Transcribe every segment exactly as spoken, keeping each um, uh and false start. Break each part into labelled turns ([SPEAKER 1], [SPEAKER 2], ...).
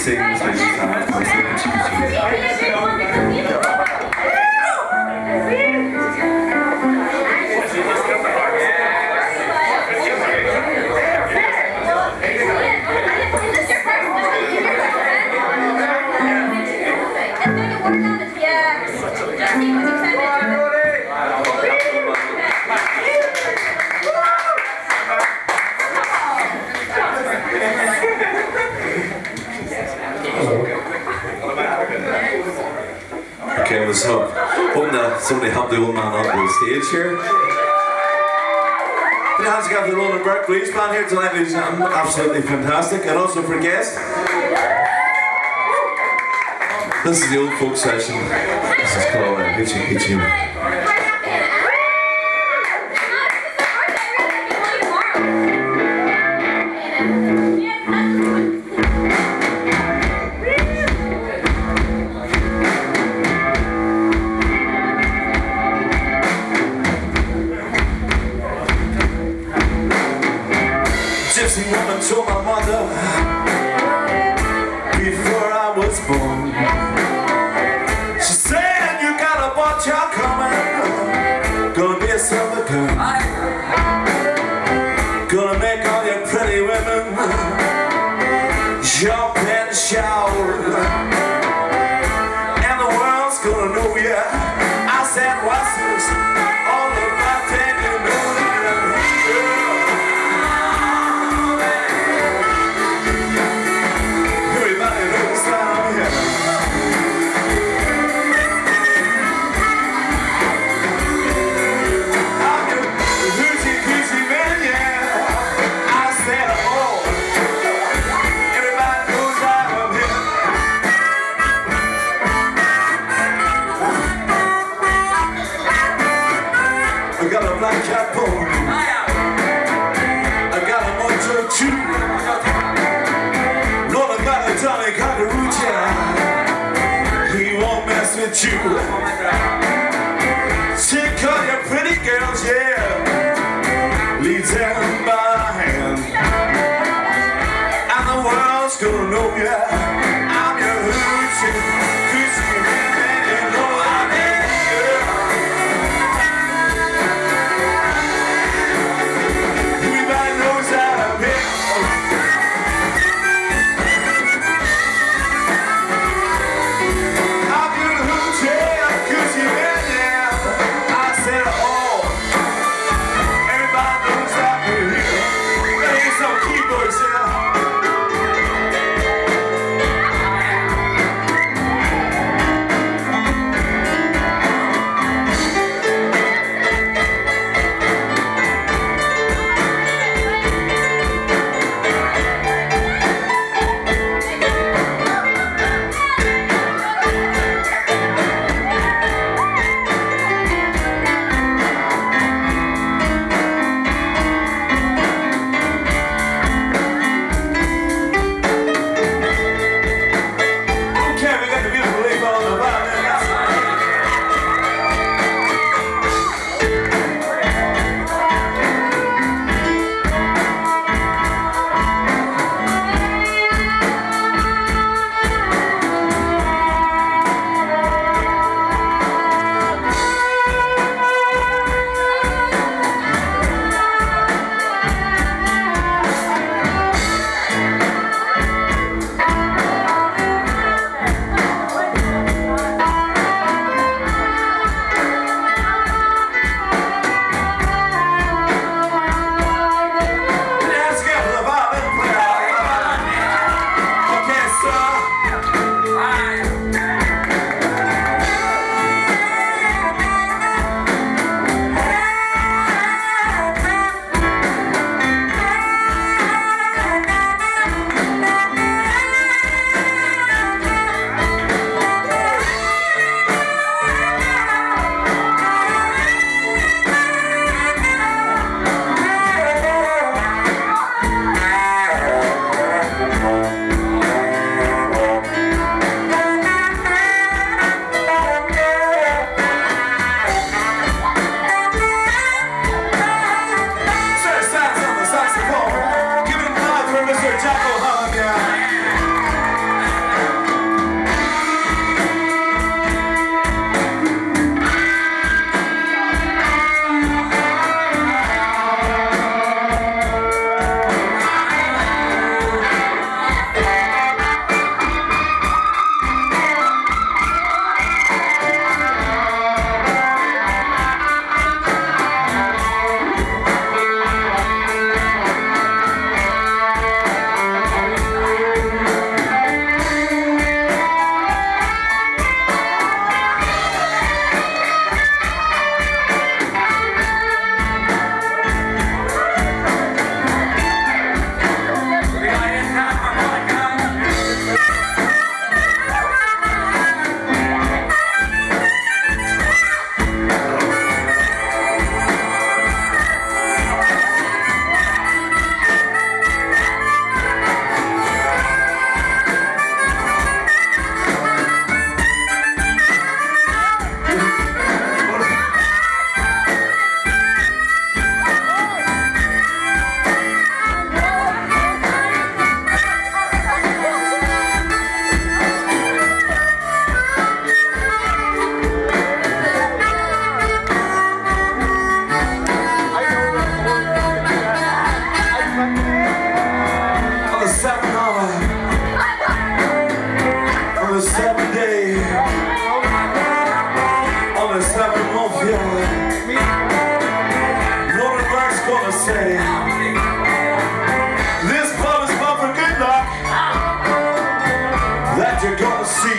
[SPEAKER 1] sings when she's out. Okay, let's hope. Hoping that somebody helped the old man up on the stage here. Put your hands together for the Roland Burke Blues Band here tonight, ladies and gentlemen. Absolutely fantastic. And also for guests. This is the old folk session. This is called uh, Hitchy Hitchy. Gypsy woman told my mother before I was born. She said, you got a bunch of coming, gonna be a silver gun, gonna make all your pretty women jump and shout, and the world's gonna know ya. I said, what's this all about taking no I got a black cat pony, I got a mojo too, Lord, I got a Johnny Cockroach, he won't mess with you. Take all your pretty girls, yeah, lead them by hand, and the world's gonna know ya. I'm your hoochie, hoochie man, you know I am. you're gonna see.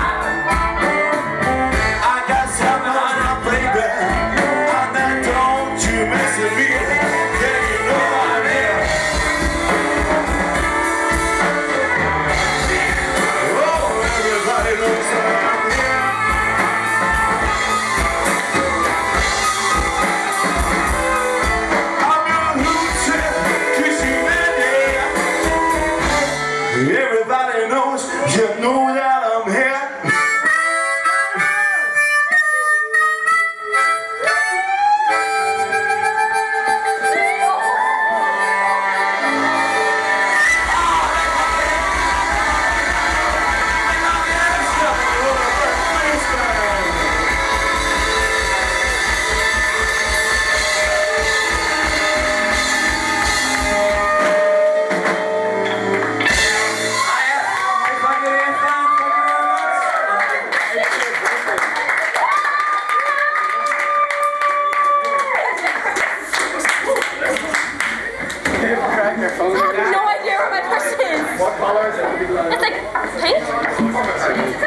[SPEAKER 1] I got something on my baby, and now don't you mess with me. Yeah, you know I'm here. Oh, everybody knows I'm here. I'm your hoochie, kissy lady. Everybody knows, you know that I'm here.
[SPEAKER 2] I have no idea where my purse is.
[SPEAKER 3] What color is it?
[SPEAKER 2] It's like pink.